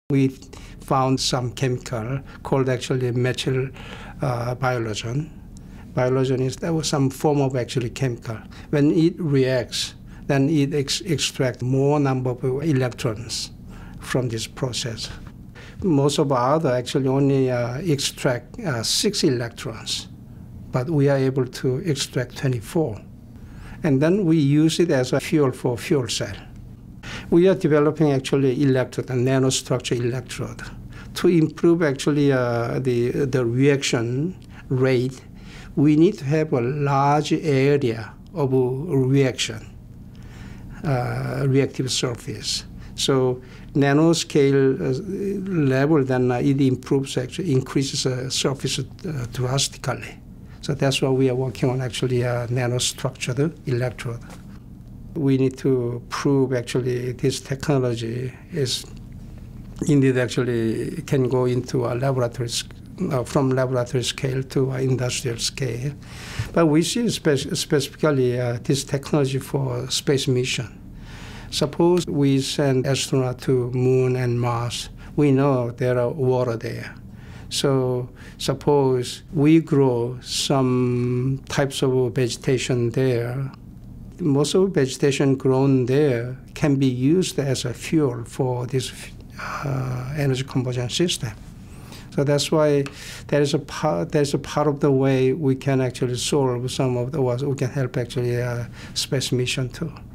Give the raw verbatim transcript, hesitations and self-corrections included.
We found some chemical called actually methyl uh, biologen. Biologen is that was some form of actually chemical. When it reacts, then it ex extracts more number of electrons from this process. Most of our other actually only uh, extract uh, six electrons, but we are able to extract twenty-four. And then we use it as a fuel for fuel cell. We are developing actually electrode, a nanostructure electrode, to improve actually uh, the, the reaction rate. We need to have a large area of reaction, uh, reactive surface. So nanoscale uh, level, then uh, it improves, actually increases uh, surface uh, drastically. So that's why we are working on actually a nanostructured electrode. We need to prove actually this technology is indeed actually can go into a laboratory, uh, from laboratory scale to uh, industrial scale. But we see spe specifically uh, this technology for space mission. Suppose we send astronauts to Moon and Mars. We know there are water there. So suppose we grow some types of vegetation there. Most of the vegetation grown there can be used as a fuel for this uh, energy conversion system. So that's why there is a part, there's a part of the way we can actually solve some of the, we can help actually uh, space mission too.